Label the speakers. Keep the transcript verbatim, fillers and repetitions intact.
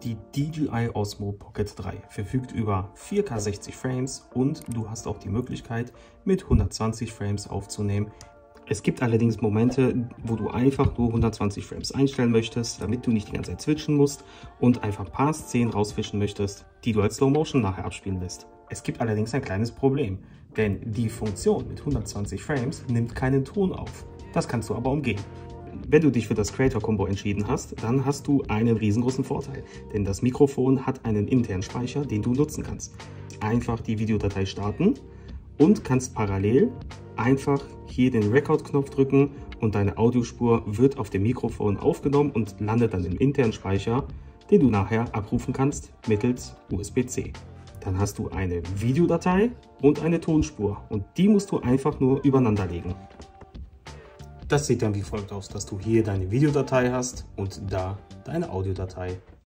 Speaker 1: Die D J I Osmo Pocket drei verfügt über vier K sechzig Frames und du hast auch die Möglichkeit, mit hundertzwanzig Frames aufzunehmen. Es gibt allerdings Momente, wo du einfach nur hundertzwanzig Frames einstellen möchtest, damit du nicht die ganze Zeit switchen musst und einfach ein paar Szenen rausfischen möchtest, die du als Slow Motion nachher abspielen lässt. Es gibt allerdings ein kleines Problem, denn die Funktion mit hundertzwanzig Frames nimmt keinen Ton auf. Das kannst du aber umgehen. Wenn du dich für das Creator-Combo entschieden hast, dann hast du einen riesengroßen Vorteil, denn das Mikrofon hat einen internen Speicher, den du nutzen kannst. Einfach die Videodatei starten und kannst parallel einfach hier den Record-Knopf drücken und deine Audiospur wird auf dem Mikrofon aufgenommen und landet dann im internen Speicher, den du nachher abrufen kannst mittels U S B C. Dann hast du eine Videodatei und eine Tonspur und die musst du einfach nur übereinander legen. Das sieht dann wie folgt aus, dass du hier deine Videodatei hast und da deine Audiodatei.